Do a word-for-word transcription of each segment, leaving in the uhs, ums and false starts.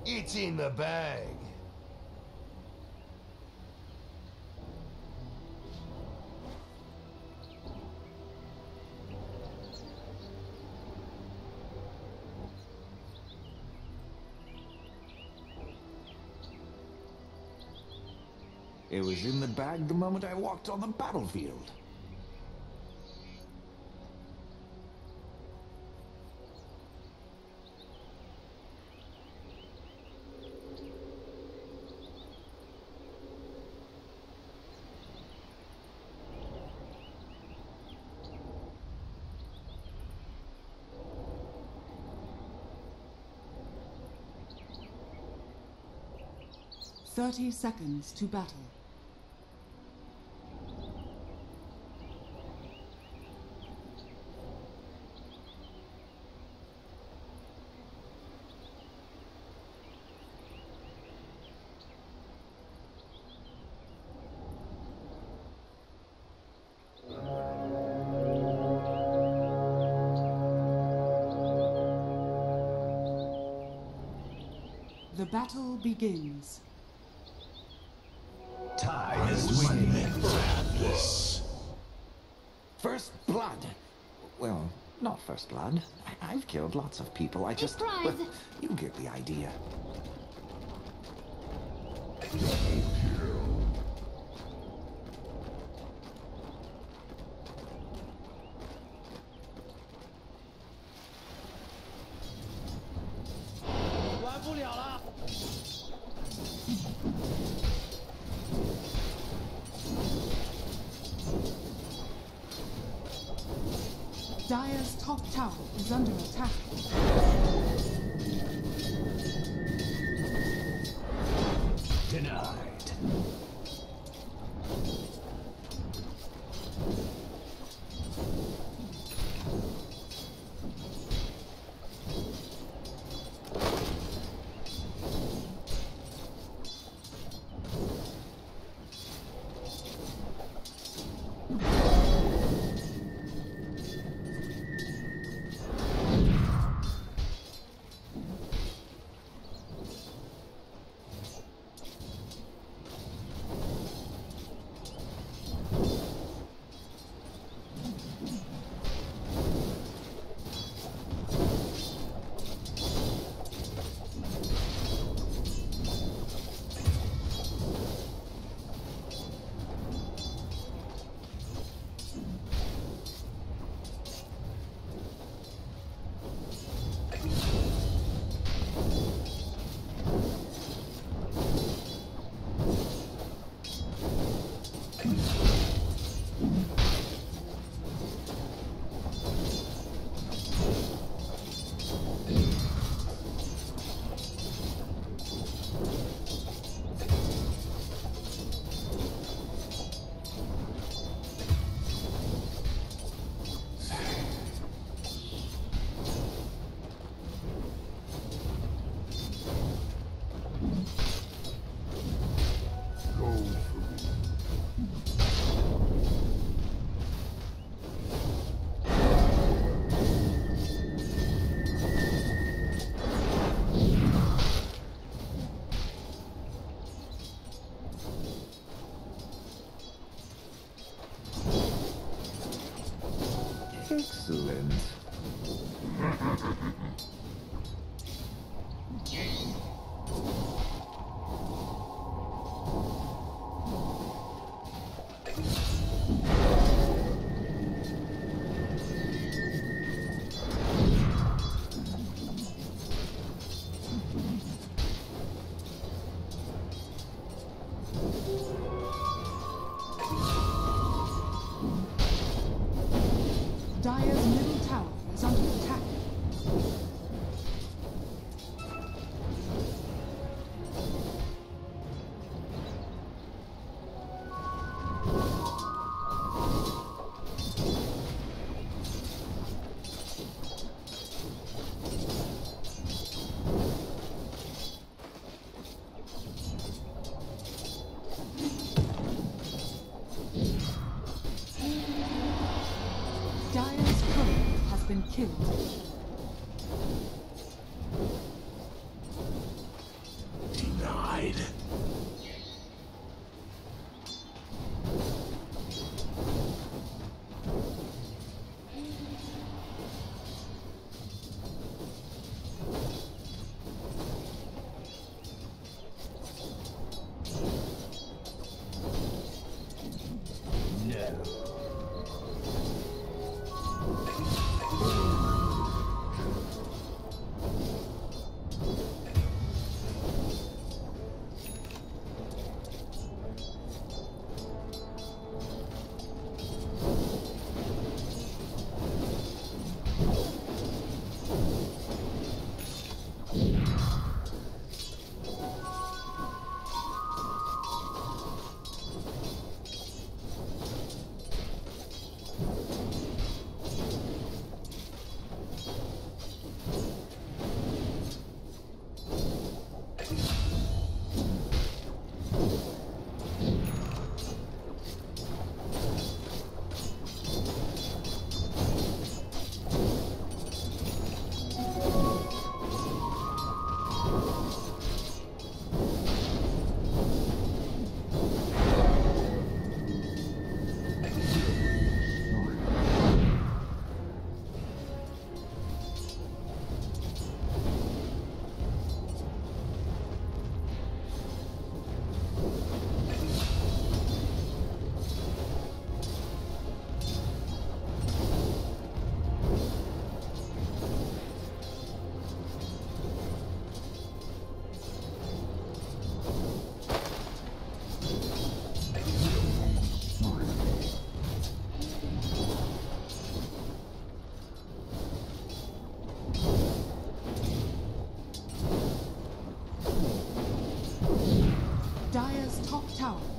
It's in the bag. It was in the bag the moment I walked on the battlefield. Thirty seconds to battle. The battle begins. Time is waiting for this. First blood. Well, not first blood. I I've killed lots of people. I just... Surprise. Well, you get the idea. Dire's top tower is under attack. Denied.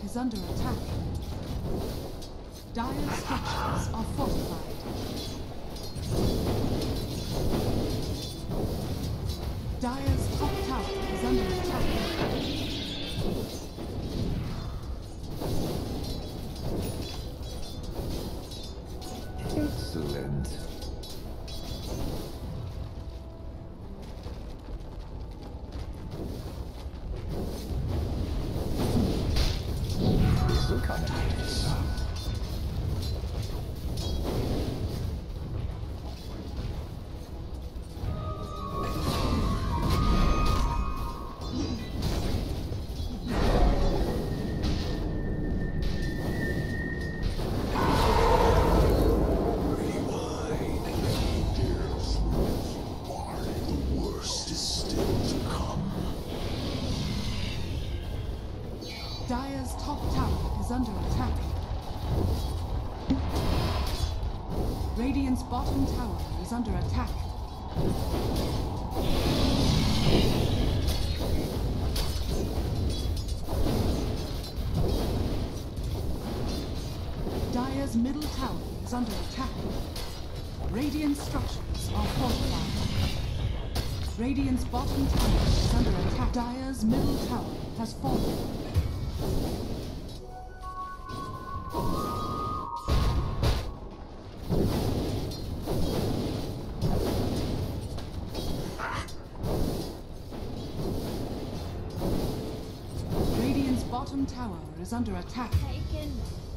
is under attack. Dire's structures are fortified. Dire's top tower is under attack. Excellent. This will come in handy. Dire's top tower is under attack. Radiant's bottom tower is under attack. Dire's middle tower is under attack. Radiant structures are fortified. Radiant's bottom tower is under attack. Dire's middle tower has fallen. Radiant's bottom tower is under attack. Taken.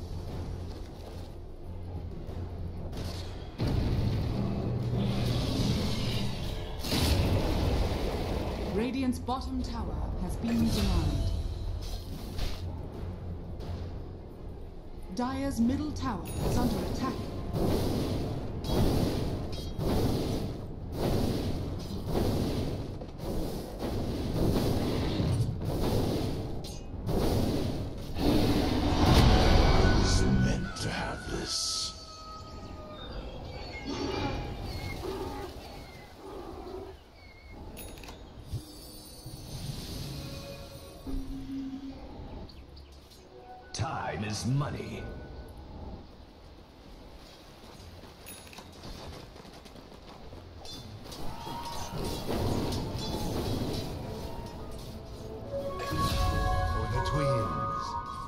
Radiant's bottom tower has been denied. Dire's middle tower is under attack. I was meant to have this. Time is money. For the twins.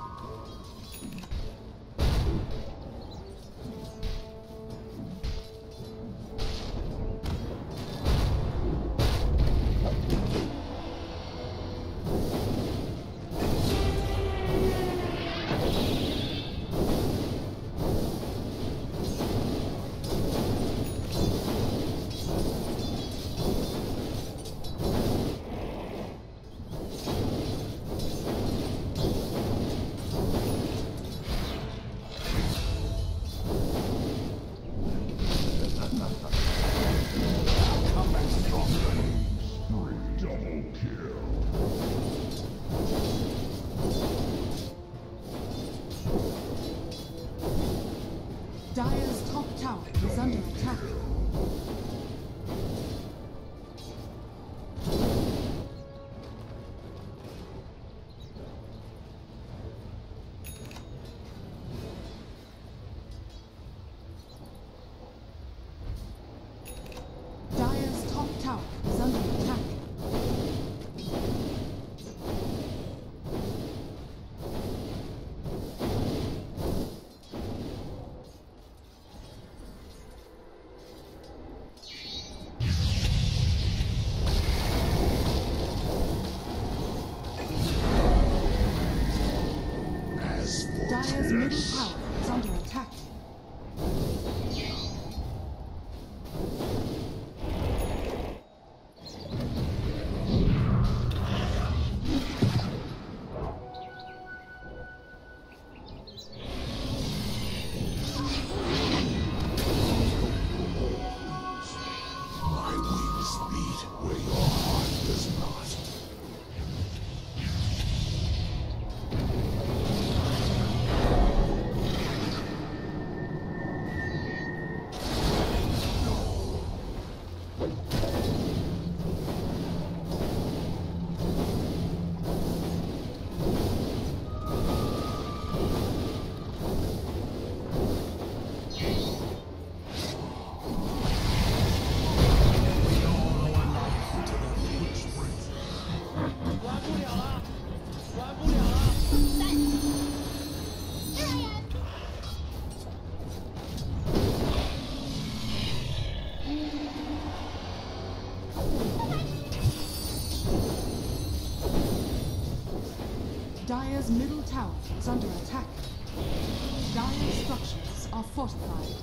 Dire's top tower is under attack. Dire's top tower is under attack. Dire's middle tower is under attack. My wings beat where your heart does not. Dire's middle tower is under attack. Dire's structures are fortified.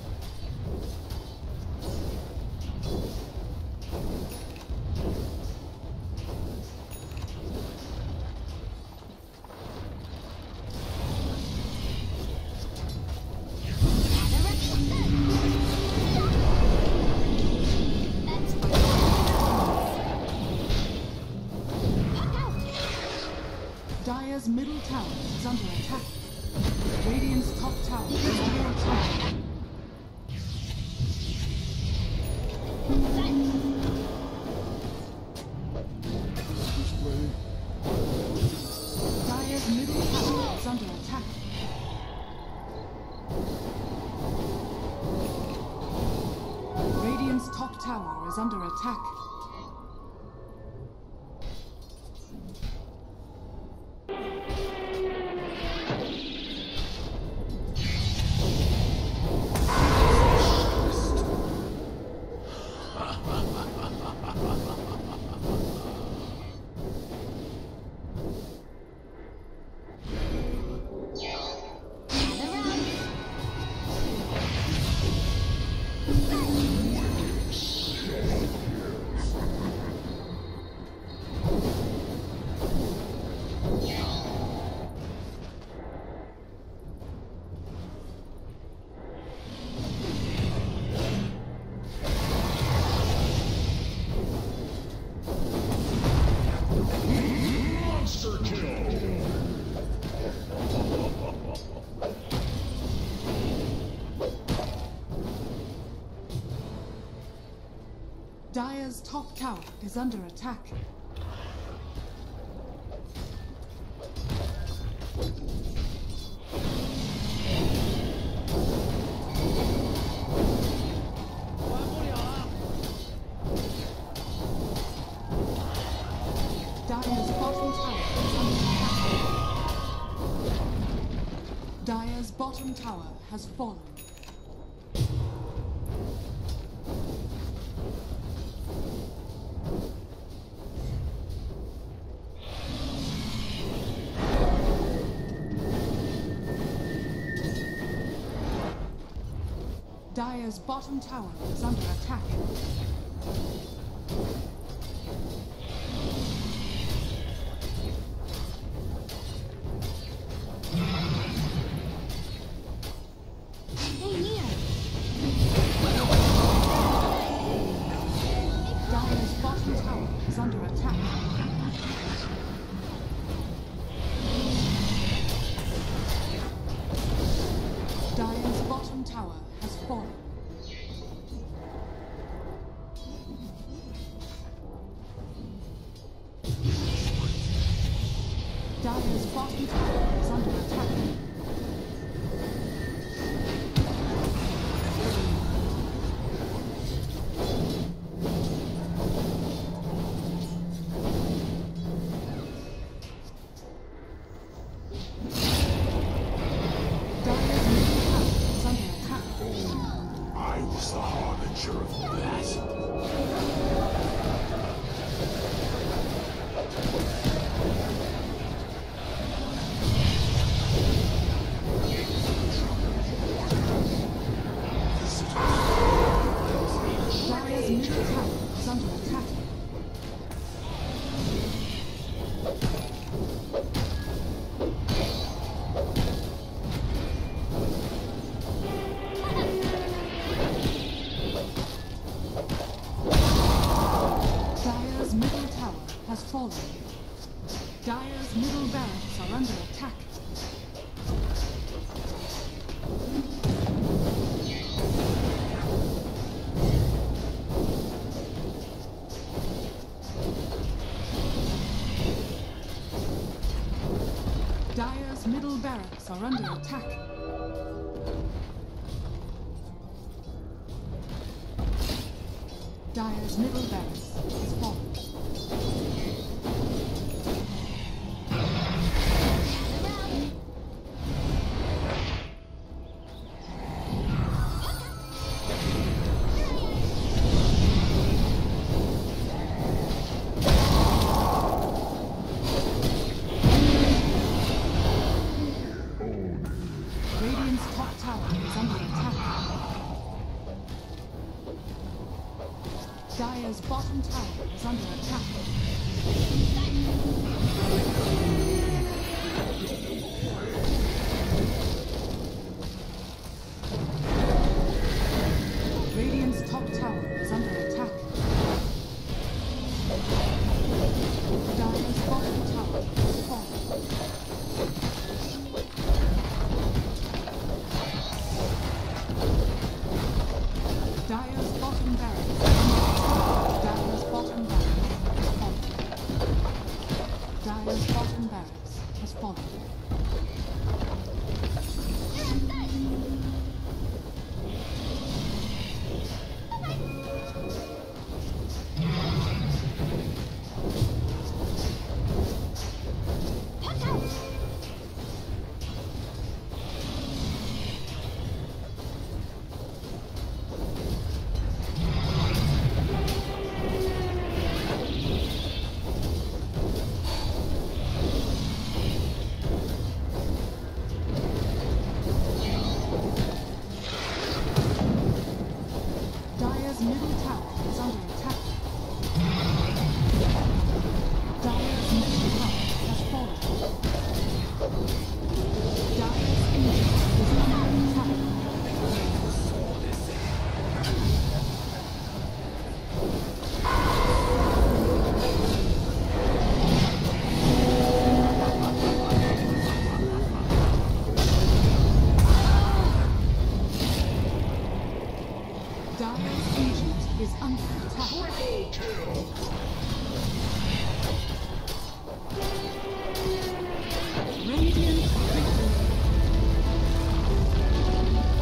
Dire's middle tower is under attack. Radiant's top tower is under attack. Dire's middle tower is under attack. Radiant's top tower is under attack. Dire's top tower is under attack. Dire's bottom tower is under attack. Dire's bottom tower has fallen. Dire's bottom tower is under attack. Stay near. Dire's bottom tower is under attack. Dire's bottom tower has fallen. Dire's bottom tower is under attack. Dire's middle barracks are under attack. Dire's middle barracks are under attack. Dire's middle barracks is fallen. Dire's bottom tower is under attack. Radiant's top tower is under attack. Dire's bottom tower is falling. Dire's bottom barracks is under attack. Dire's bottom barracks has fallen. Dire's bottom barracks has fallen.